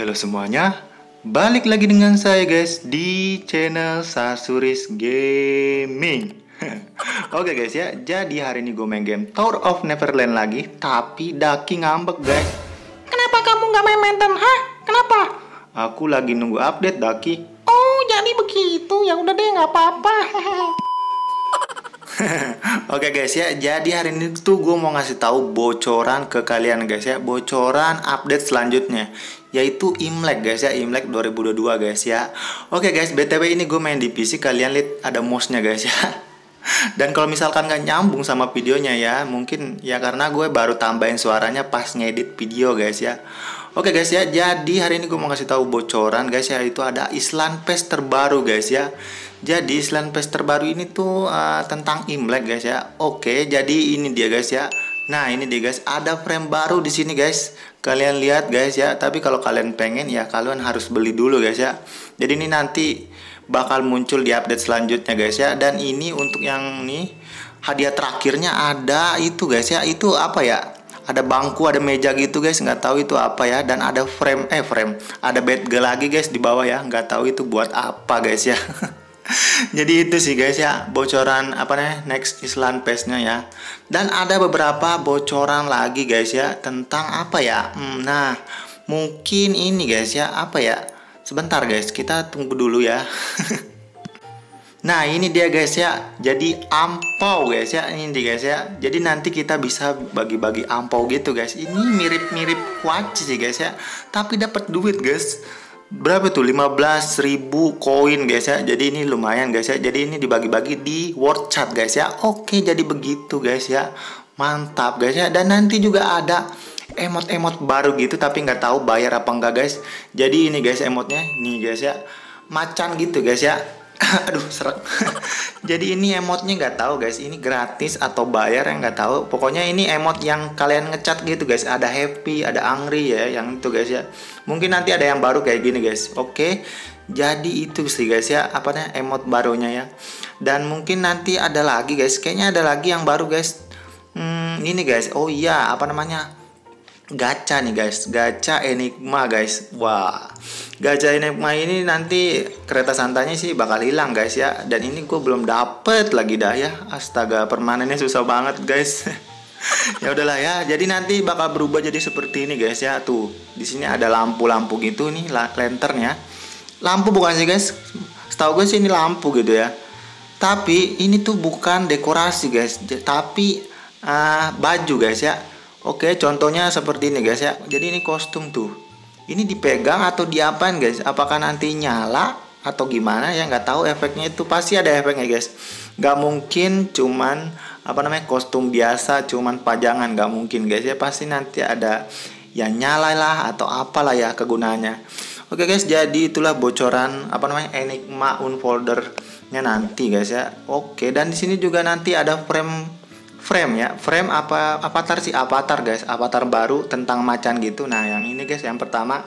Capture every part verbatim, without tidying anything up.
Halo semuanya, balik lagi dengan saya guys di channel Sasuris Gaming. Oke guys ya, jadi hari ini gue main game Tower of Neverland lagi, tapi Daki ngambek guys. Kenapa kamu nggak main maintain? Hah? Kenapa? Aku lagi nunggu update Daki. Oh jadi begitu, ya udah deh nggak apa-apa. Oke guys ya, jadi hari ini tuh gue mau ngasih tahu bocoran ke kalian guys ya, bocoran update selanjutnya, yaitu Imlek guys ya, Imlek dua ribu dua puluh dua guys ya. Oke guys, B T W ini gue main di P C, kalian lihat ada mouse-nya guys ya. Dan kalau misalkan nggak nyambung sama videonya ya, mungkin ya karena gue baru tambahin suaranya pas ngedit video guys ya. Oke guys ya, jadi hari ini gue mau ngasih tahu bocoran guys ya, itu ada Island Pass terbaru guys ya. Jadi Island Pass terbaru ini tuh uh, tentang Imlek guys ya. Oke, jadi ini dia guys ya. Nah ini dia guys, ada frame baru di sini guys. Kalian lihat guys ya. Tapi kalau kalian pengen ya kalian harus beli dulu guys ya. Jadi ini nanti bakal muncul di update selanjutnya guys ya. Dan ini untuk yang nih hadiah terakhirnya ada itu guys ya. Itu apa ya? Ada bangku, ada meja gitu guys, nggak tahu itu apa ya. Dan ada frame, eh frame, ada bed lagi guys di bawah ya. Nggak tahu itu buat apa guys ya. Jadi itu sih guys ya, bocoran apa nih next Island Pass-nya ya. Dan ada beberapa bocoran lagi guys ya tentang apa ya. Hmm, nah, mungkin ini guys ya, apa ya? Sebentar guys, kita tunggu dulu ya. Nah, ini dia guys ya. Jadi ampau guys ya, ini dia guys ya. Jadi nanti kita bisa bagi-bagi ampau gitu guys. Ini mirip-mirip kuaci sih guys ya. Tapi dapat duit guys. Berapa tuh? lima belas ribu koin guys ya. Jadi ini lumayan guys ya. Jadi ini dibagi-bagi di World Chat guys ya. Oke, jadi begitu guys ya. Mantap guys ya. Dan nanti juga ada emot-emot baru gitu, tapi nggak tahu bayar apa enggak guys. Jadi ini guys emotnya. Nih guys ya. Macan gitu guys ya. Aduh serak. Jadi ini emotnya nggak tahu guys, ini gratis atau bayar yang nggak tahu. Pokoknya ini emot yang kalian ngecat gitu guys. Ada happy, ada angry ya, yang itu guys ya. Mungkin nanti ada yang baru kayak gini guys. Oke, jadi itu sih guys ya, apa namanya emot barunya ya. Dan mungkin nanti ada lagi guys, kayaknya ada lagi yang baru guys. Hmm, ini guys, oh iya apa namanya? Gacha nih guys, gacha Enigma guys. Wah, gacha Enigma ini nanti kereta santainya sih bakal hilang guys ya. Dan ini gue belum dapet lagi dah ya. Astaga, permanennya susah banget guys. Ya udahlah ya. Jadi nanti bakal berubah jadi seperti ini guys ya. Tuh, di sini ada lampu-lampu gitu nih, lanternnya. Lampu bukan sih guys? Setahu gue sih ini lampu gitu ya. Tapi ini tuh bukan dekorasi guys, tapi uh, baju guys ya. Oke, contohnya seperti ini guys ya. Jadi ini kostum tuh. Ini dipegang atau diapain guys? Apakah nanti nyala atau gimana ya? Nggak tahu efeknya itu. Pasti ada efeknya guys. Nggak mungkin cuman apa namanya kostum biasa, cuman pajangan. Nggak mungkin guys ya. Pasti nanti ada yang nyala lah atau apalah ya kegunaannya. Oke guys, jadi itulah bocoran apa namanya Enigma Unfolder-nya nanti guys ya. Oke, dan di sini juga nanti ada frame frame ya, frame apa avatar sih, avatar guys, avatar baru tentang macan gitu. Nah yang ini guys yang pertama.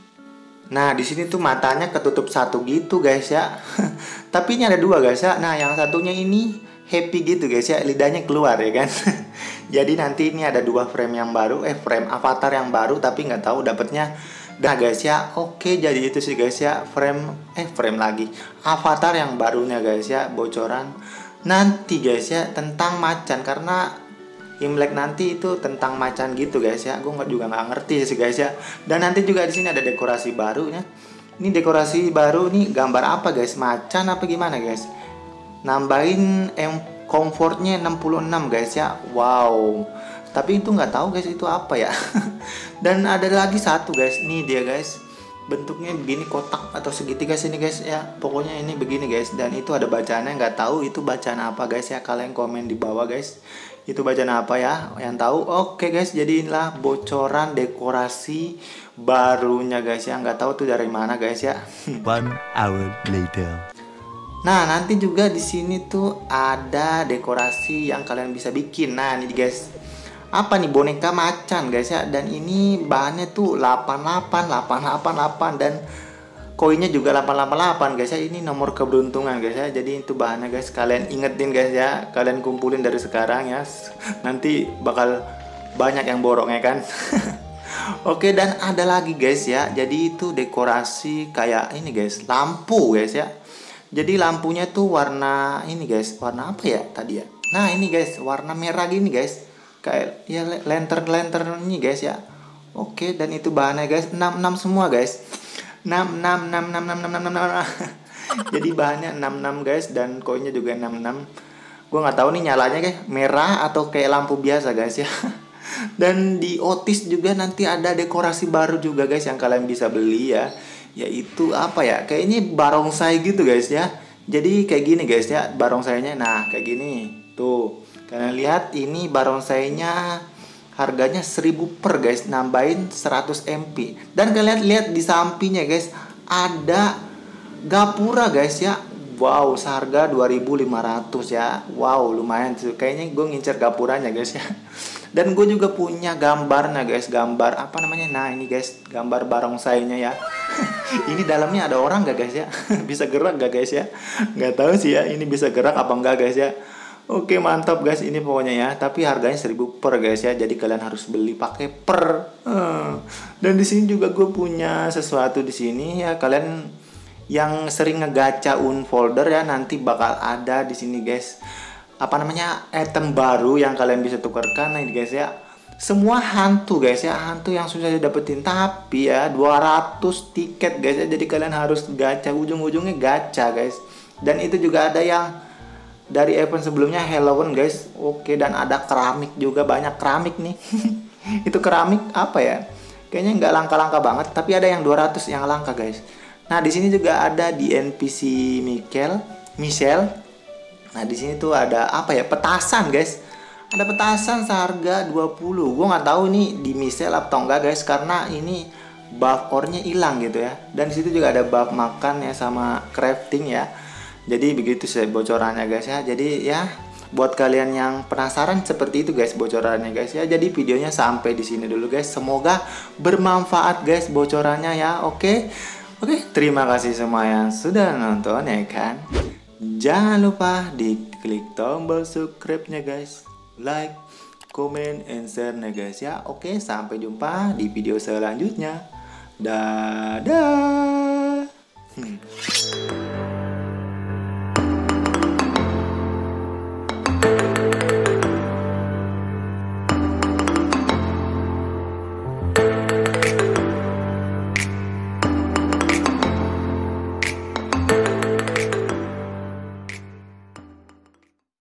Nah di sini tuh matanya ketutup satu gitu guys ya. Tapi ini ada dua guys ya. Nah yang satunya ini happy gitu guys ya, lidahnya keluar ya kan. Jadi nanti ini ada dua frame yang baru, eh frame avatar yang baru, tapi nggak tahu dapatnya. Nah guys ya, oke jadi itu sih guys ya, frame eh frame lagi avatar yang barunya guys ya, bocoran nanti guys ya tentang macan, karena Imlek nanti itu tentang macan gitu guys ya. Gue nggak juga nggak ngerti sih guys ya. Dan nanti juga di sini ada dekorasi barunya. Ini dekorasi baru nih, gambar apa guys? Macan apa gimana guys? Nambahin em comfortnya enam puluh enam guys ya. Wow. Tapi itu nggak tahu guys itu apa ya. Dan ada lagi satu guys. Nih dia guys. Bentuknya begini, kotak atau segitiga sini guys ya. Pokoknya ini begini guys. Dan itu ada bacaannya, nggak tahu itu bacaan apa guys ya. Kalian komen di bawah guys, itu bacaan apa ya yang tahu. Oke guys, jadi inilah bocoran dekorasi barunya guys ya. Nggak tahu tuh dari mana guys ya. One hour later. Nah nanti juga di sini tuh ada dekorasi yang kalian bisa bikin. Nah ini guys, apa nih, boneka macan guys ya. Dan ini bahannya tuh delapan delapan delapan delapan delapan dan koinnya juga delapan delapan delapan guys ya. Ini nomor keberuntungan guys ya. Jadi itu bahannya guys, kalian ingetin guys ya, kalian kumpulin dari sekarang ya. Nanti bakal banyak yang borong ya kan. Oke, dan ada lagi guys ya. Jadi itu dekorasi kayak ini guys, lampu guys ya. Jadi lampunya tuh warna ini guys, warna apa ya tadi ya? Nah ini guys, warna merah gini guys. Kayak ya lantern-lantern ini guys ya. Oke, dan itu bahannya guys enam enam semua guys. enam enam enam enam enam enam enam enam. Jadi bahannya enam enam guys, dan koinnya juga enam enam. Gue nggak tahu nih nyalanya kayak merah atau kayak lampu biasa guys ya. Dan di Otis juga nanti ada dekorasi baru juga guys yang kalian bisa beli ya. Yaitu apa ya? Kayaknya barongsai gitu guys ya. Jadi kayak gini guys ya barongsainya. Nah kayak gini. Tuh kalian lihat ini barongsainya harganya seribu per guys, nambahin seratus megapiksel. Dan kalian lihat di sampingnya guys ada gapura guys ya. Wow, seharga dua ribu lima ratus ya. Wow, lumayan tuh. Kayaknya gue ngincer gapuranya guys ya. Dan gue juga punya gambarnya guys, gambar apa namanya? Nah, ini guys, gambar barongsainya ya. Ini dalamnya ada orang gak guys ya? Bisa gerak gak guys ya? Nggak tahu sih ya, ini bisa gerak apa enggak guys ya. Oke, mantap guys ini pokoknya ya. Tapi harganya seribu per guys ya. Jadi kalian harus beli pakai per. Hmm. Dan di sini juga gue punya sesuatu di sini ya. Kalian yang sering ngegacha unfolder ya, nanti bakal ada di sini guys. Apa namanya? Item baru yang kalian bisa tukarkan. Nah, ini guys ya. Semua hantu guys ya, hantu yang susah didapetin, tapi ya dua ratus tiket guys ya. Jadi kalian harus gacha, ujung-ujungnya gacha guys. Dan itu juga ada yang dari event sebelumnya Halloween guys. Oke, dan ada keramik juga, banyak keramik nih. Itu keramik apa ya? Kayaknya nggak langka-langka banget, tapi ada yang dua ratus yang langka guys. Nah, di sini juga ada di N P C Michael, Michelle. Nah, di sini tuh ada apa ya? Petasan, guys. Ada petasan seharga dua puluh. Gue nggak tahu nih di Michelle atau enggak, guys, karena ini buff ore-nya hilang gitu ya. Dan di situ juga ada buff makan ya sama crafting ya. Jadi begitu sih bocorannya, guys ya. Jadi ya buat kalian yang penasaran seperti itu guys bocorannya guys ya. Jadi videonya sampai di sini dulu guys. Semoga bermanfaat guys bocorannya ya. Oke. Oke, terima kasih semua yang sudah nonton ya kan. Jangan lupa diklik tombol subscribe-nya guys. Like, comment, and share-nya guys ya. Oke, sampai jumpa di video selanjutnya. Dadah. Hmm.